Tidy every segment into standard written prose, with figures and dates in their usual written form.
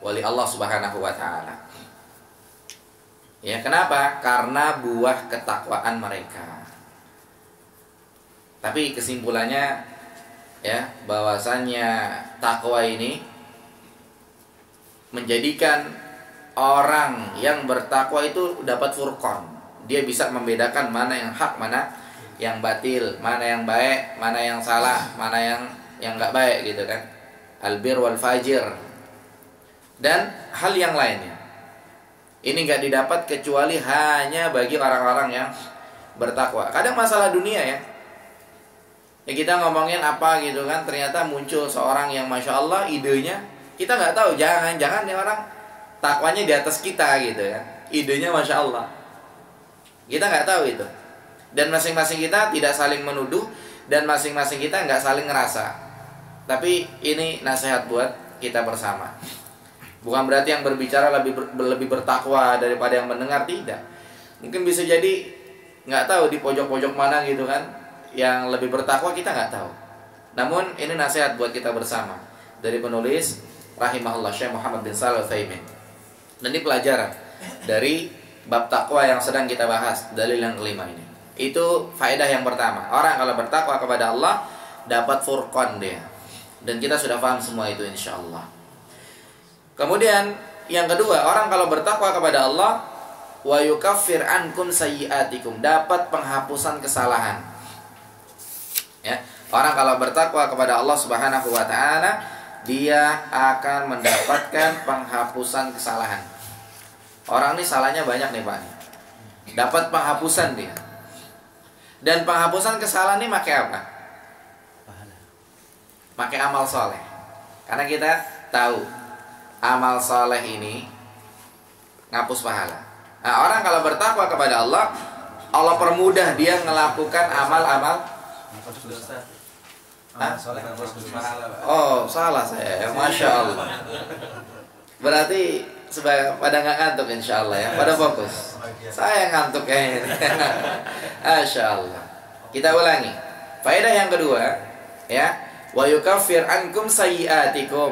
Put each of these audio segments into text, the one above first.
oleh Allah Subhanahu wa taala. Ya, kenapa? Karena buah ketakwaan mereka. Tapi kesimpulannya ya, bahwasannya takwa ini menjadikan orang yang bertakwa itu dapat furqan. Dia bisa membedakan mana yang hak, mana yang batil, mana yang baik, mana yang salah, mana yang enggak baik gitu kan. Albir wal fajir. Dan hal yang lainnya. Ini enggak didapat kecuali hanya bagi orang-orang yang bertakwa. Kadang masalah dunia ya. Ya kita ngomongin apa gitu kan, ternyata muncul seorang yang Masya Allah idenya, kita nggak tahu, jangan-jangan ya orang takwanya di atas kita gitu ya, idenya Masya Allah, kita nggak tahu itu. Dan masing-masing kita tidak saling menuduh, dan masing-masing kita nggak saling ngerasa. Tapi ini nasihat buat kita bersama. Bukan berarti yang berbicara lebih bertakwa daripada yang mendengar, tidak. Mungkin bisa jadi nggak tahu di pojok-pojok mana gitu kan, yang lebih bertakwa kita nggak tahu. Namun ini nasihat buat kita bersama dari penulis rahimahullah Syekh Muhammad bin Shalih Al-Utsaimin. Dan ini pelajaran dari bab takwa yang sedang kita bahas, dalil yang kelima ini. Itu faedah yang pertama. Orang kalau bertakwa kepada Allah dapat furqan dia. Dan kita sudah paham semua itu insyaallah. Kemudian yang kedua, orang kalau bertakwa kepada Allah wa yukaffir ankum sayyi'atikum, dapat penghapusan kesalahan. Ya, orang kalau bertakwa kepada Allah Subhanahu wa taala, dia akan mendapatkan penghapusan kesalahan. Orang ini salahnya banyak nih Pak. Dapat penghapusan dia. Dan penghapusan kesalahan ini pakai apa? Pakai amal soleh. Karena kita tahu amal soleh ini ngapus pahala. Nah, orang kalau bertakwa kepada Allah, Allah permudah dia melakukan amal-amal. Oh, salah saya. Masya Allah. Berarti pada nggak ngantuk insya Allah ya. Pada fokus. Saya ngantuk kayaknya. Masya Allah. Kita ulangi. Faedah yang kedua, ya. Wa yukaffir ankum sayyi'atikum.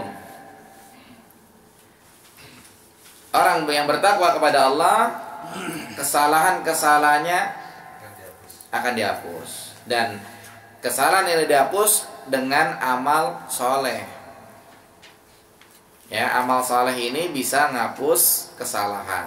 Orang yang bertakwa kepada Allah, kesalahan-kesalahannya akan dihapus. Dan kesalahan ini dihapus dengan amal soleh. Ya, amal soleh ini bisa ngapus kesalahan.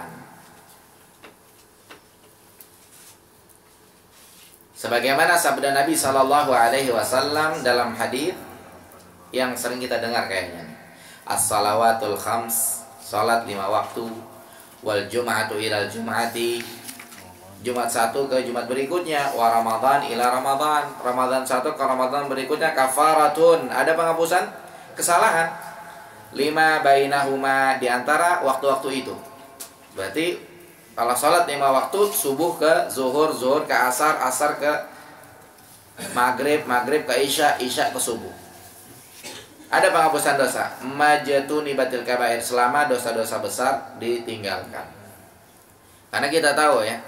Sebagaimana sabda Nabi Shallallahu Alaihi Wasallam dalam hadis yang sering kita dengar kayaknya, as-salawatul khams, salat 5 waktu, wal jum'atu ilal jum'ati, Jumat satu ke Jumat berikutnya, wa Ramadan ila Ramadan, Ramadan satu ke Ramadan berikutnya, kafaratun, ada penghapusan kesalahan, 5 bainahuma, di antara waktu-waktu itu. Berarti kalau sholat 5 waktu, subuh ke zuhur, zuhur ke asar, asar ke maghrib, maghrib ke isya, isya ke subuh, ada penghapusan dosa. Majatuni batil kabair, selama dosa-dosa besar ditinggalkan. Karena kita tahu ya,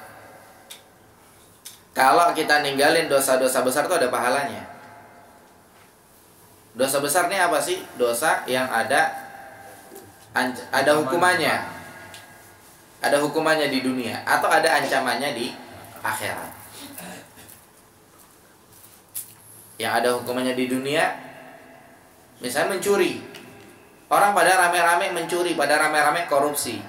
kalau kita ninggalin dosa-dosa besar itu ada pahalanya. Dosa besar ini apa sih? Dosa yang ada hukumannya. Ada hukumannya di dunia atau ada ancamannya di akhirat. Yang ada hukumannya di dunia, misalnya mencuri. Orang pada rame-rame mencuri, pada rame-rame korupsi.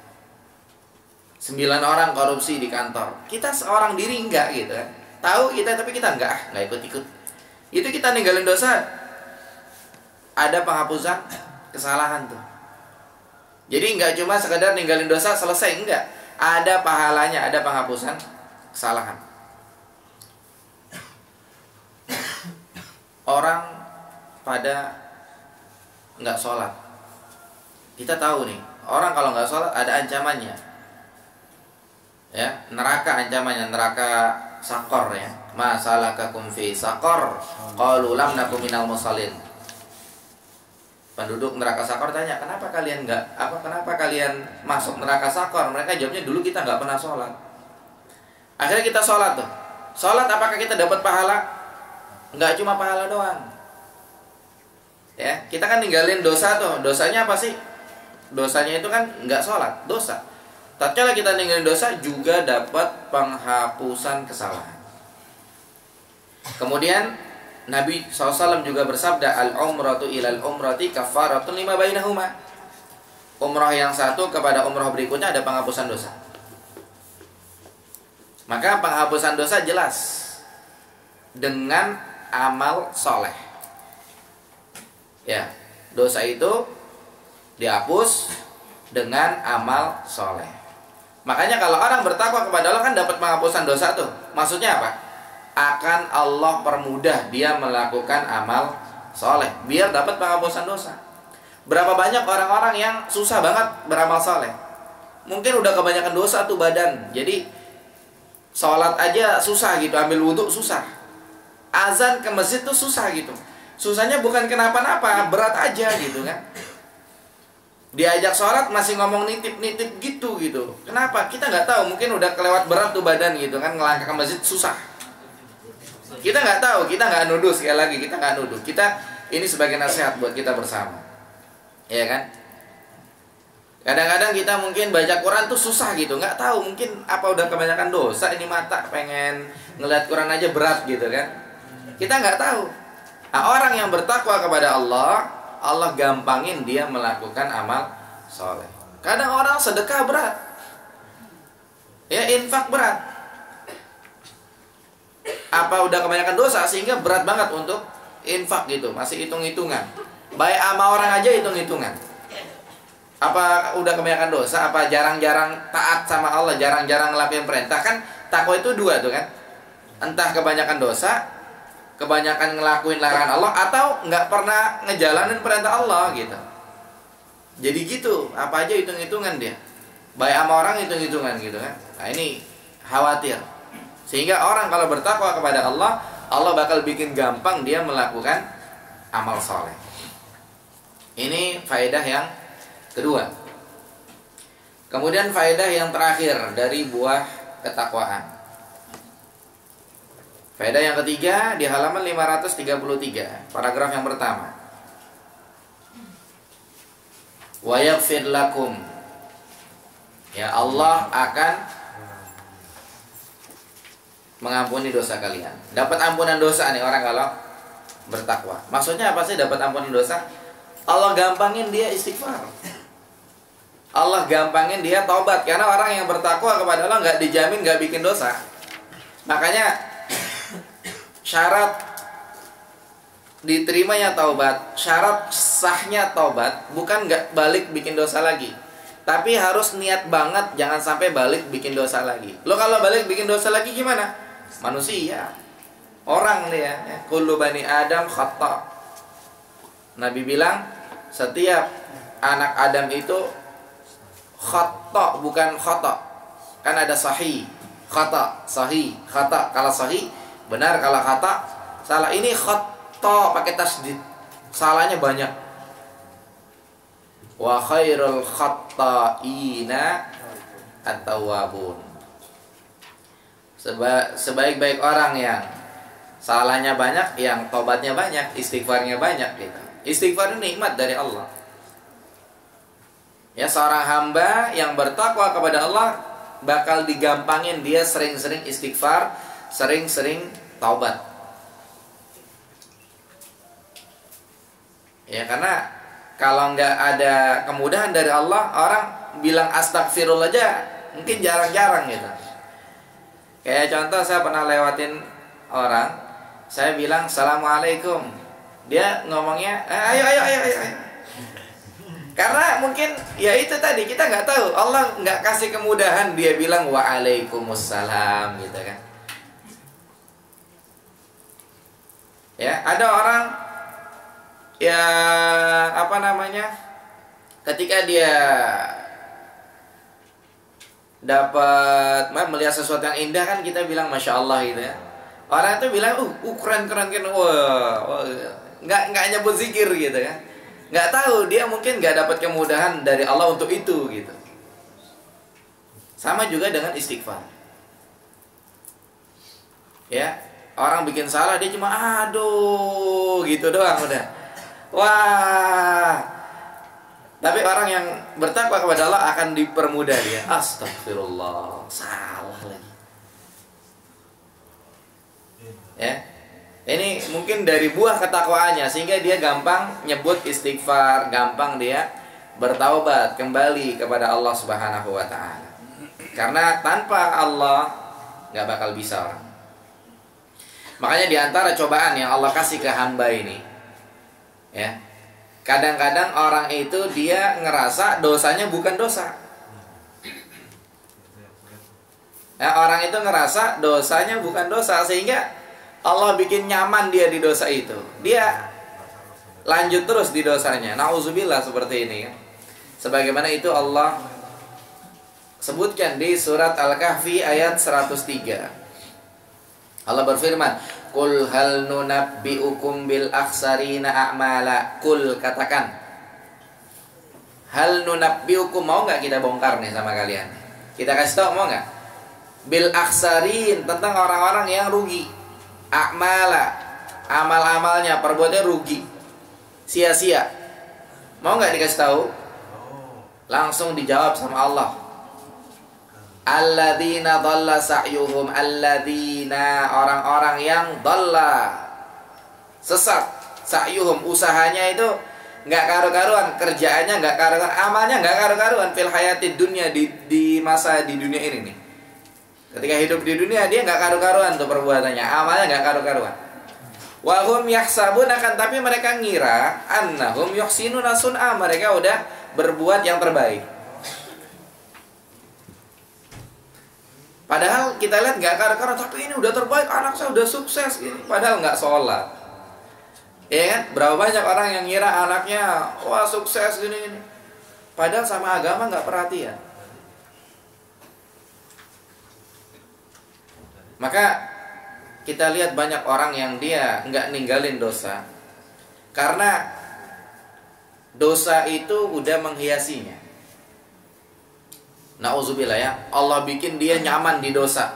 9 orang korupsi di kantor. Kita seorang diri enggak gitu kan. Tahu kita tapi kita enggak ikut-ikut. Itu kita ninggalin dosa. Ada penghapusan kesalahan tuh. Jadi enggak cuma sekedar ninggalin dosa selesai, enggak. Ada pahalanya, ada penghapusan kesalahan. Orang pada enggak sholat. Kita tahu nih, orang kalau enggak sholat ada ancamannya. Ya, neraka ancamannya, neraka sakor ya. Masalakakum fi sakor, qalu lam nakum minal musallin. Penduduk neraka sakor tanya, kenapa kalian masuk neraka sakor? Mereka jawabnya, dulu kita nggak pernah sholat. Akhirnya kita sholat tuh. Sholat apakah kita dapat pahala? Nggak cuma pahala doang. Ya, kita kan ninggalin dosa tuh. Dosanya apa sih? dosanya itu kan nggak sholat, dosa. Tatkala kita ninggalin dosa juga dapat penghapusan kesalahan. Kemudian Nabi SAW juga bersabda, al-umratu ilal umrati kafaratun lima bainahuma. Umrah yang satu kepada umrah berikutnya ada penghapusan dosa. Maka penghapusan dosa jelas dengan amal soleh. Ya, dosa itu dihapus dengan amal soleh. Makanya kalau orang bertakwa kepada Allah kan dapat penghapusan dosa tuh. Maksudnya apa? Akan Allah permudah dia melakukan amal soleh biar dapat penghapusan dosa. Berapa banyak orang-orang yang susah banget beramal soleh. Mungkin udah kebanyakan dosa tuh badan. Jadi sholat aja susah gitu, ambil wudhu susah. Azan ke masjid tuh susah gitu. Susahnya bukan kenapa-napa, berat aja gitu kan. Diajak sholat masih ngomong nitip-nitip gitu. Kenapa? Kita nggak tahu, mungkin udah kelewat berat tuh badan gitu kan, ngelangkah ke masjid susah. Kita nggak tahu, kita nggak nuduh, sekali lagi kita nggak nuduh. Kita ini sebagai nasihat buat kita bersama, ya kan? Kadang-kadang kita mungkin baca Quran tuh susah gitu, nggak tahu mungkin apa udah kebanyakan dosa ini mata, pengen ngeliat Quran aja berat gitu kan? Kita nggak tahu. Nah, orang yang bertakwa kepada Allah, Allah gampangin dia melakukan amal soleh. Kadang orang sedekah berat, ya infak berat. Apa udah kebanyakan dosa sehingga berat banget untuk infak gitu, masih hitung-hitungan. Baik sama orang aja hitung-hitungan. Apa udah kebanyakan dosa, apa jarang-jarang taat sama Allah, jarang-jarang ngelakuin perintah. Kan takwa itu dua tuh kan, entah kebanyakan dosa, kebanyakan ngelakuin larangan Allah, atau nggak pernah ngejalanin perintah Allah gitu. Jadi gitu, apa aja hitung-hitungan dia, baik sama orang hitung-hitungan gitu kan. Nah ini khawatir. Sehingga orang kalau bertakwa kepada Allah, Allah bakal bikin gampang dia melakukan amal soleh. Ini faedah yang kedua. Kemudian faedah yang terakhir dari buah ketakwaan. Faedah yang ketiga di halaman 533, paragraf yang pertama. Wa yaghfir lakum. Ya, Allah akan mengampuni dosa kalian. Dapat ampunan dosa nih orang kalau bertakwa. Maksudnya apa sih dapat ampunan dosa? Allah gampangin dia istighfar. Allah gampangin dia taubat. Karena orang yang bertakwa kepada Allah nggak dijamin nggak bikin dosa. Makanya syarat diterimanya taubat, syarat sahnya taubat bukan nggak balik bikin dosa lagi, tapi harus niat banget jangan sampai balik bikin dosa lagi. Lo kalau balik bikin dosa lagi gimana? Manusia, orang dia, kullu bani Adam khata'. Nabi bilang setiap anak Adam itu khata', bukan khata'. Kan ada sahih, khata', sahih, khata'. Kalau sahih benar, kalau khata' salah. Ini khata' pakai tasdid, salahnya banyak. Wa khairul khata'ina at-tawwabun. Sebaik-baik orang yang salahnya banyak, yang tobatnya banyak, istighfarnya banyak gitu. Istighfar ini nikmat dari Allah. Ya, seorang hamba yang bertakwa kepada Allah bakal digampangin dia sering-sering istighfar, sering-sering taubat. Ya, karena kalau nggak ada kemudahan dari Allah, orang bilang astagfirullah aja mungkin jarang-jarang gitu. Kayak contoh, saya pernah lewatin orang, saya bilang assalamualaikum, dia ngomongnya ayo. Karena mungkin ya itu tadi, kita nggak tahu, Allah nggak kasih kemudahan, dia bilang waalaikumsalam gitu kan. Ya, ada orang ya apa namanya, ketika dia dapat melihat sesuatu yang indah kan kita bilang masya Allah gitu ya. Orang itu bilang keren, wah, nggak nyebut zikir gitu kan. Nggak tahu dia mungkin nggak dapat kemudahan dari Allah untuk itu gitu. Sama juga dengan istighfar. Ya, orang bikin salah dia cuma aduh gitu doang udah. Wah. Tapi orang yang bertakwa kepada Allah akan dipermudah dia. Astagfirullah, salah lagi. Ya. Ini mungkin dari buah ketakwaannya sehingga dia gampang nyebut istighfar, gampang dia bertaubat kembali kepada Allah Subhanahu wa taala. Karena tanpa Allah nggak bakal bisa orang. Makanya di antara cobaan yang Allah kasih ke hamba ini, ya, kadang-kadang orang itu dia ngerasa dosanya bukan dosa. Ya, orang itu ngerasa dosanya bukan dosa sehingga Allah bikin nyaman dia di dosa itu. Dia lanjut terus di dosanya. Nauzubillah seperti ini kan. Sebagaimana itu Allah sebutkan di surat Al-Kahfi ayat 103. Allah berfirman, "Qul hal nunabbi'ukum bil akhsarina a'mala." Qul, katakan. Hal nunabbi'ukum, mau nggak kita bongkar nih sama kalian? Kita kasih tahu, mau nggak? Bil akhsarin, tentang orang-orang yang rugi. A'mala, amal-amalnya, perbuatannya rugi, sia-sia. Mau nggak dikasih tahu? Langsung dijawab sama Allah. Alladzina dhalla sa'yuhum, alladzina, orang-orang yang dhalla, sesat, sa'yuhum, usahanya itu nggak karu-karuan, kerjaannya nggak karu-karuan, amalnya nggak karu-karuan, fil hayatid dunya, di masa di dunia ini nih. Ketika hidup di dunia dia nggak karu-karuan tuh perbuatannya, amalnya nggak karu-karuan. Wa hum yahsabun, akan tapi mereka ngira annahum yuhsinuna sun'a, mereka udah berbuat yang terbaik. Padahal kita lihat nggak karu-karuan, tapi ini udah terbaik, anak saya udah sukses ini. Padahal nggak sholat. Ya kan? Berapa banyak orang yang ngira anaknya wah sukses gini. Padahal sama agama nggak perhatian. Maka kita lihat banyak orang yang dia nggak ninggalin dosa karena dosa itu udah menghiasinya. Nauzubillah ya, Allah bikin dia nyaman di dosa.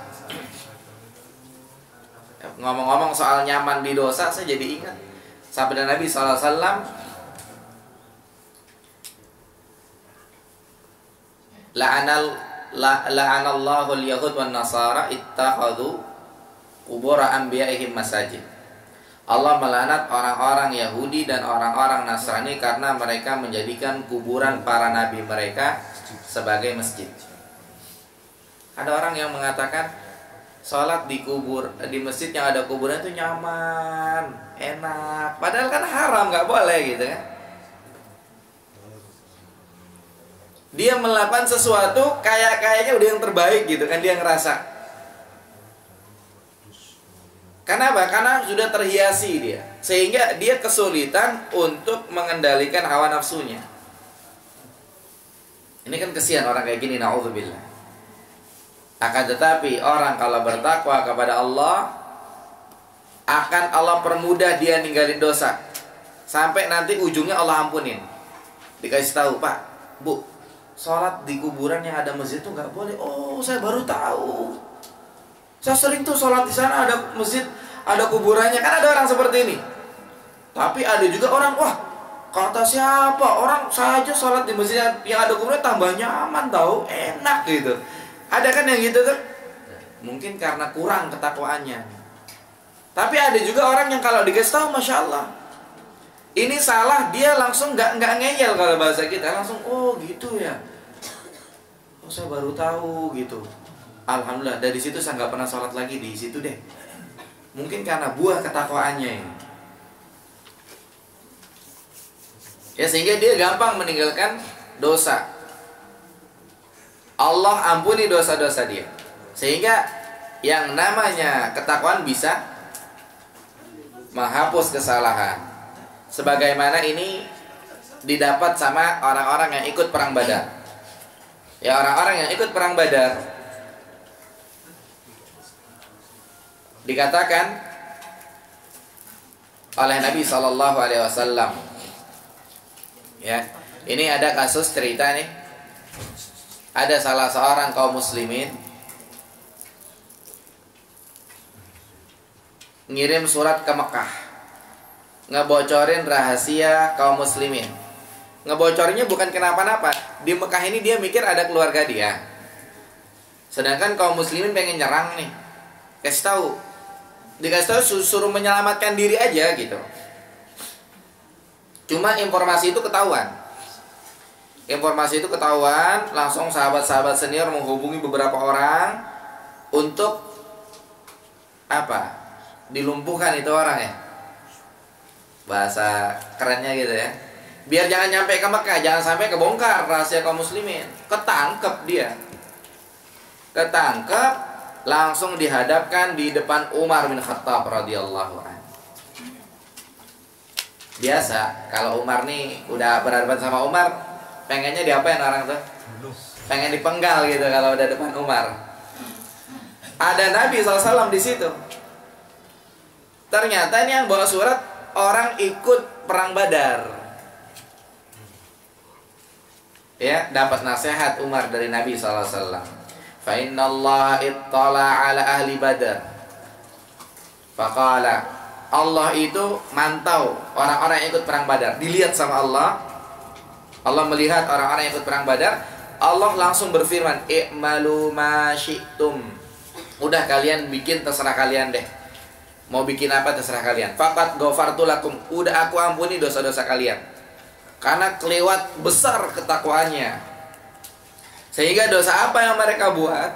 Ngomong-ngomong soal nyaman di dosa, saya jadi ingat sabda Nabi SAW, la'anallahu al-yahud wan nasara ittakhadhu qubur anbiya'ihim masajid. Allah melaknat orang-orang Yahudi dan orang-orang Nasrani karena mereka menjadikan kuburan para nabi mereka sebagai masjid. Ada orang yang mengatakan sholat di masjid yang ada kuburan itu nyaman, enak. Padahal kan haram, nggak boleh gitu kan. Dia melakukan sesuatu kayaknya udah yang terbaik gitu kan, dia ngerasa. Kenapa? Karena sudah terhiasi dia, sehingga dia kesulitan untuk mengendalikan hawa nafsunya. Ini kan kesian orang kayak gini, na'udzubillah. Akan tetapi orang kalau bertakwa kepada Allah, akan Allah permudah dia ninggalin dosa. Sampai nanti ujungnya Allah ampunin. Dikasih tahu, Pak, Bu, sholat di kuburan yang ada masjid itu nggak boleh. Oh, saya baru tahu. Saya sering tuh sholat di sana, ada masjid, ada kuburannya. Kan ada orang seperti ini. Tapi ada juga orang, wah, kata siapa? Orang saja sholat di masjid yang ada kuburan tambah nyaman tahu, enak gitu. Ada kan yang gitu tuh? Mungkin karena kurang ketakwaannya. Tapi ada juga orang yang kalau dikasih tahu, masya Allah, ini salah, dia langsung nggak ngeyel kalau bahasa kita, langsung oh gitu ya. Oh saya baru tahu gitu. Alhamdulillah dari situ saya nggak pernah sholat lagi di situ deh. Mungkin karena buah ketakwaannya ini. Ya sehingga dia gampang meninggalkan dosa. Allah ampuni dosa-dosa dia. Sehingga yang namanya ketakwaan bisa menghapus kesalahan. Sebagaimana ini didapat sama orang-orang yang ikut perang Badar. Ya orang-orang yang ikut perang Badar dikatakan oleh Nabi SAW. Ya, ini ada kasus cerita nih. Ada salah seorang kaum muslimin ngirim surat ke Mekah, ngebocorin rahasia kaum muslimin. Ngebocorinnya bukan kenapa-napa. Di Mekah ini dia mikir ada keluarga dia. Sedangkan kaum muslimin pengen nyerang nih. Kasih tahu. Dikasih tahu suruh menyelamatkan diri aja gitu. Cuma informasi itu ketahuan. Informasi itu ketahuan, langsung sahabat-sahabat senior menghubungi beberapa orang untuk apa? Dilumpuhkan itu orang ya. Bahasa kerennya gitu ya. Biar jangan nyampe ke Mekah, jangan sampai kebongkar rahasia kaum muslimin. Ketangkep dia. Ketangkep, langsung dihadapkan di depan Umar bin Khattab radhiyallahu anhu. Biasa, kalau Umar nih udah berhadapan sama Umar, pengennya diapain orang tuh? Pengen dipenggal gitu kalau udah depan Umar. Ada Nabi SAW di situ. Ternyata ini yang bawa surat orang ikut perang Badar. Ya, dapat nasihat Umar dari Nabi SAW. Fa innallaha ittala ala ahli Badar. Faqala, Allah itu mantau orang-orang yang ikut perang Badar. Dilihat sama Allah. Allah melihat orang-orang yang ikut perang Badar. Allah langsung berfirman, "I'malu ma syi'tum." Udah kalian bikin terserah kalian deh. Mau bikin apa terserah kalian. Faqad ghafartu lakum. Udah aku ampuni dosa-dosa kalian. Karena kelewat besar ketakwaannya. Sehingga dosa apa yang mereka buat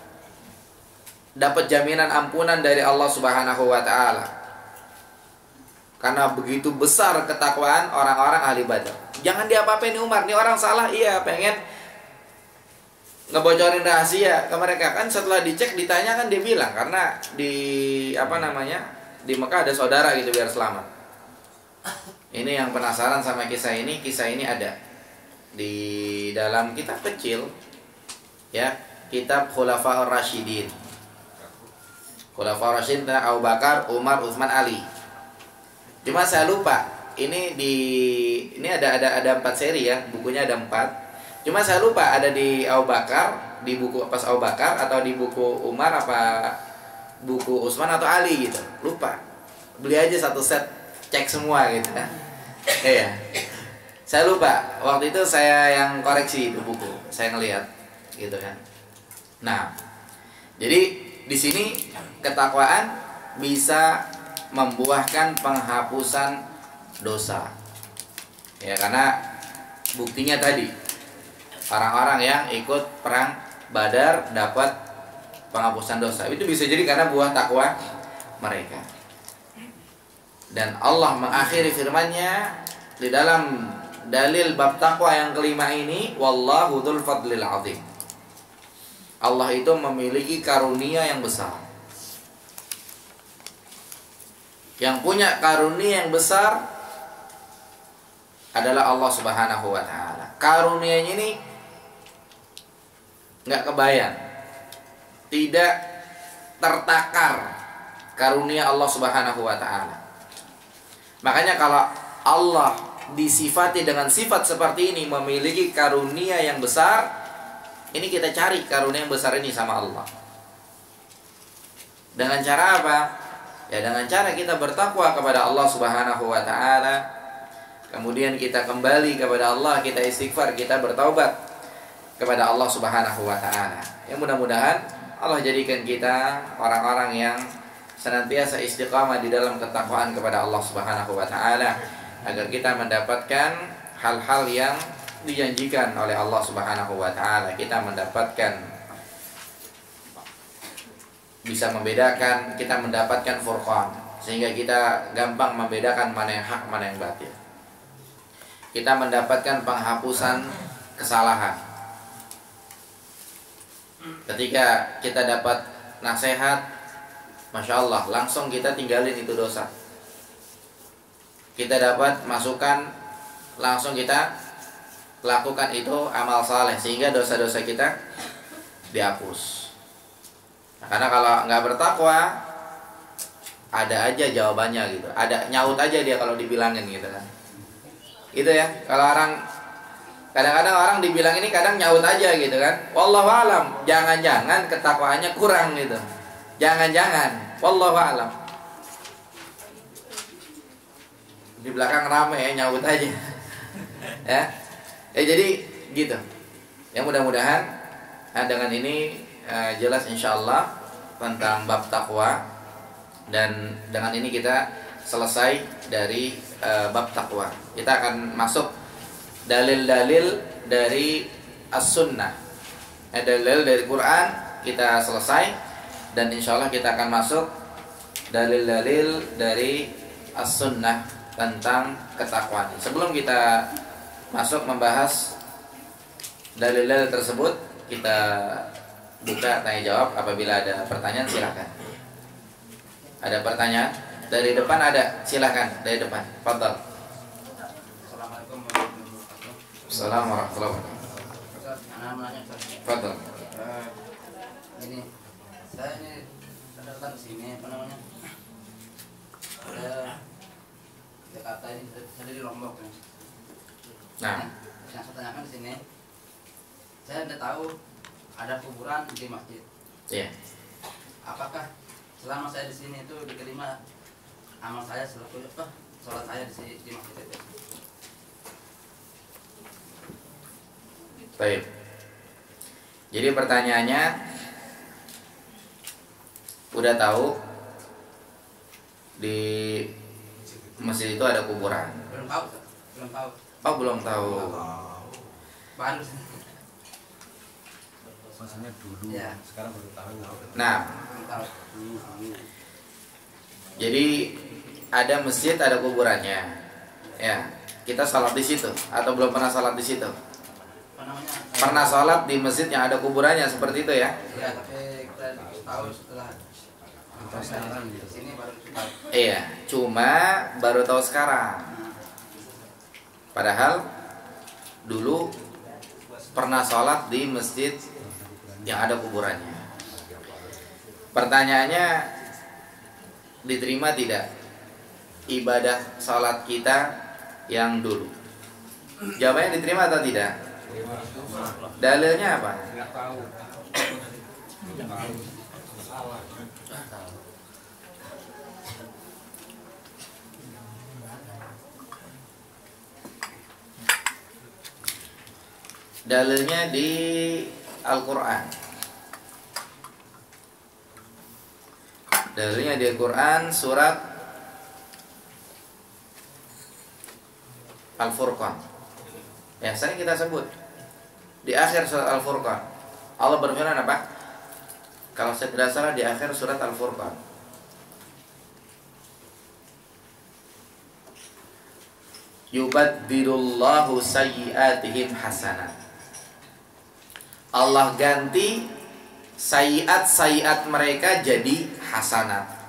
dapat jaminan ampunan dari Allah Subhanahu wa taala. Karena begitu besar ketakwaan orang-orang ahli Badar. Jangan diapa-apain nih Umar, nih orang salah, iya pengen ngebocorin rahasia ke mereka. Kan setelah dicek ditanya kan dia bilang karena di di Mekah ada saudara gitu biar selamat. Ini yang penasaran sama kisah ini ada di dalam kitab kecil ya, kitab Khulafaur Rasyidin. Khulafaur Rasyidin Abu Bakar, Umar, Utsman, Ali. Cuma saya lupa ini ada 4 seri ya, bukunya ada 4. Cuma saya lupa ada di Abu Bakar, di buku pas Abu Bakar atau di buku Umar apa buku Utsman atau Ali gitu. Lupa. Beli aja satu set, cek semua gitu kan. Iya. Saya lupa. Waktu itu saya yang koreksi itu buku. Saya ngelihat gitu kan. Nah, jadi di sini ketakwaan bisa membuahkan penghapusan dosa. Ya, karena buktinya tadi orang-orang yang ikut perang Badar dapat penghapusan dosa. Itu bisa jadi karena buah takwa mereka. Dan Allah mengakhiri firman-Nya di dalam dalil bab takwa yang kelima ini, wallahu dzul fadlil azim. Allah itu memiliki karunia yang besar. Yang punya karunia yang besar adalah Allah Subhanahu wa taala. Karunianya ini nggak kebayang, tidak tertakar karunia Allah Subhanahu wa taala. Makanya kalau Allah disifati dengan sifat seperti ini, memiliki karunia yang besar, ini kita cari karunia yang besar ini sama Allah. Dengan cara apa? Ya dengan cara kita bertakwa kepada Allah Subhanahu wa taala. Kemudian kita kembali kepada Allah, kita istighfar, kita bertaubat kepada Allah Subhanahu wa taala. Ya mudah-mudahan Allah jadikan kita orang-orang yang senantiasa istiqamah di dalam ketakwaan kepada Allah Subhanahu wa taala, agar kita mendapatkan hal-hal yang dijanjikan oleh Allah Subhanahu wa taala. Kita mendapatkan bisa membedakan, kita mendapatkan furqan, sehingga kita gampang membedakan mana yang hak, mana yang batil. Kita mendapatkan penghapusan kesalahan. Ketika kita dapat nasihat, Masya Allah, langsung kita tinggalin itu dosa. Kita dapat masukan, langsung kita lakukan itu amal saleh, sehingga dosa-dosa kita dihapus. Nah, karena kalau nggak bertakwa, ada aja jawabannya gitu, ada nyaut aja dia kalau dibilangin gitu kan. Itu ya, kalau orang kadang-kadang orang dibilang ini kadang nyaut aja gitu kan. Wallahu alam, jangan-jangan ketakwaannya kurang gitu. Jangan-jangan, wallahu alam. Di belakang rame ya, nyaut aja. Ya. Jadi gitu. Ya mudah-mudahan dengan ini jelas insyaallah tentang bab takwa, dan dengan ini kita selesai dari bab takwa. Kita akan masuk dalil-dalil dari as-sunnah. Dalil dari Quran kita selesai, dan insyaallah kita akan masuk dalil-dalil dari as-sunnah tentang ketakwaan. Sebelum kita masuk membahas dalil-dalil tersebut, kita buka tanya jawab. Apabila ada pertanyaan silakan. Ada pertanyaan? Dari depan ada, silakan dari depan. Fadhal. Assalamualaikum warahmatullahi wabarakatuh. Assalamualaikum warahmatullahi wabarakatuh. Anak menanya Fadhal. ini saya ini datang ke sini apa namanya? Ada Jakarta ini, saya di Lombok ya. Nah, Yang saya tanyakan di sini, saya tidak tahu ada kuburan di masjid. iya. Apakah selama saya di sini itu diterima amal saya selaku sholat saya di masjid itu? Baik. Jadi pertanyaannya, udah tahu di masjid itu ada kuburan? Belum tahu, belum tahu. Oh, belum tahu. Baru. Maksudnya dulu, Ya. sekarang baru tahu. Nah, Belum tahu. jadi ada masjid, ada kuburannya. Ya, kita salat di situ atau belum pernah salat di situ? Apa namanya? Pernah salat di masjid yang ada kuburannya seperti itu ya? Ya, tapi kita tahu setelah Sekarang gitu. di sini baru tahu. Iya, cuma baru tahu sekarang. Padahal dulu pernah sholat di masjid yang ada kuburannya. Pertanyaannya, diterima tidak ibadah sholat kita yang dulu? Jawabannya diterima atau tidak? Dalilnya apa? Nggak tahu. Salah. Dalilnya di Al-Quran. Dalilnya di Al-Quran surat Al-Furqan. Ya, sering kita sebut di akhir surat Al-Furqan. Allah berfirman apa? Kalau saya tidak salah di akhir surat Al-Furqan. Yubaddilullahu sayyi'atihim hasanat. Allah ganti sayiat mereka jadi hasanat.